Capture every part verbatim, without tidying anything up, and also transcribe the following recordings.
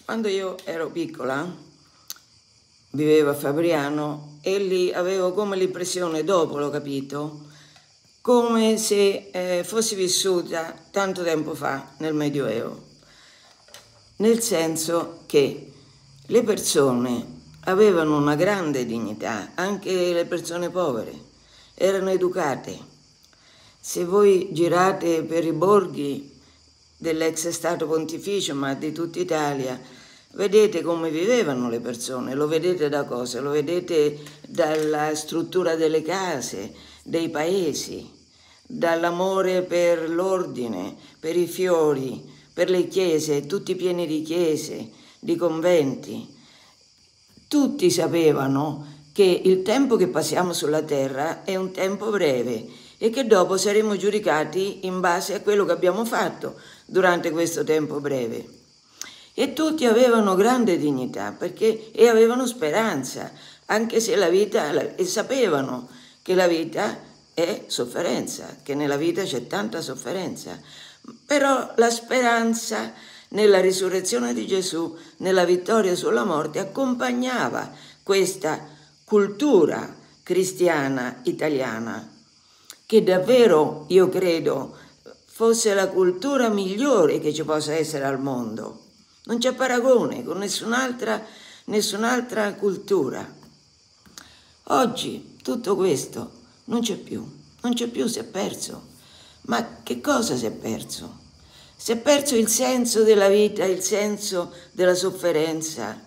Quando io ero piccola, vivevo a Fabriano e lì avevo come l'impressione, dopo l'ho capito, come se eh, fossi vissuta tanto tempo fa nel Medioevo. Nel senso che le persone avevano una grande dignità, anche le persone povere, erano educate. Se voi girate per i borghi dell'ex Stato Pontificio, ma di tutta Italia, vedete come vivevano le persone, lo vedete da cosa? Lo vedete dalla struttura delle case, dei paesi, dall'amore per l'ordine, per i fiori, per le chiese, tutti pieni di chiese, di conventi. Tutti sapevano che il tempo che passiamo sulla terra è un tempo breve e che dopo saremo giudicati in base a quello che abbiamo fatto durante questo tempo breve. E tutti avevano grande dignità perché, e avevano speranza, anche se la vita, e sapevano che la vita è sofferenza, che nella vita c'è tanta sofferenza. Però la speranza nella risurrezione di Gesù, nella vittoria sulla morte, accompagnava questa cultura cristiana italiana, che davvero, io credo, fosse la cultura migliore che ci possa essere al mondo. Non c'è paragone con nessun'altra nessun'altra cultura. Oggi tutto questo non c'è più, non c'è più, si è perso. Ma che cosa si è perso? Si è perso il senso della vita, il senso della sofferenza.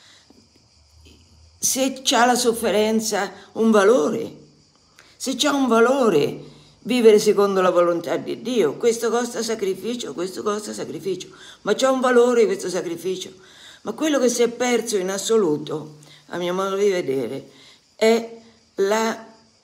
Se c'ha la sofferenza un valore, se c'ha un valore vivere secondo la volontà di Dio, questo costa sacrificio, questo costa sacrificio, ma c'ha un valore questo sacrificio. Ma quello che si è perso in assoluto, a mio modo di vedere, è la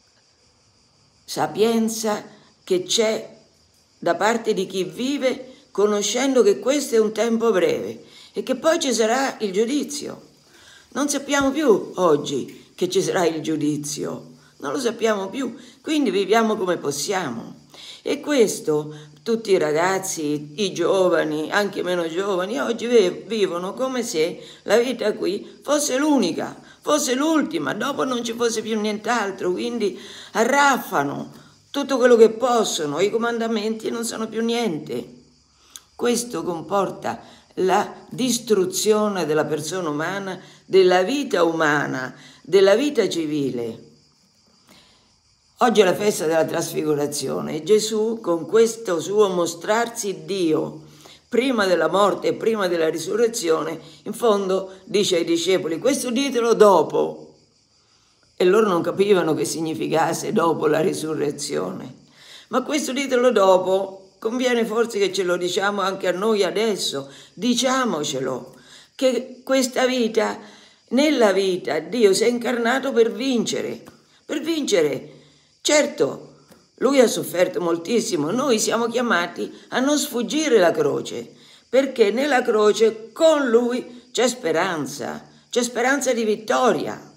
sapienza che c'è da parte di chi vive conoscendo che questo è un tempo breve e che poi ci sarà il giudizio. Non sappiamo più oggi che ci sarà il giudizio, non lo sappiamo più, quindi viviamo come possiamo. E questo tutti i ragazzi, i giovani, anche meno giovani, oggi vivono come se la vita qui fosse l'unica, fosse l'ultima, dopo non ci fosse più nient'altro, quindi arraffano tutto quello che possono, i comandamenti non sono più niente. Questo comporta la distruzione della persona umana, della vita umana, della vita civile. Oggi è la festa della trasfigurazione e Gesù, con questo suo mostrarsi Dio prima della morte e prima della risurrezione, in fondo dice ai discepoli: questo ditelo dopo. E loro non capivano che significasse dopo la risurrezione. Ma questo ditelo dopo, conviene forse che ce lo diciamo anche a noi adesso, diciamocelo, che questa vita, nella vita Dio si è incarnato per vincere, per vincere. Certo, Lui ha sofferto moltissimo, noi siamo chiamati a non sfuggire la croce, perché nella croce con Lui c'è speranza, c'è speranza di vittoria.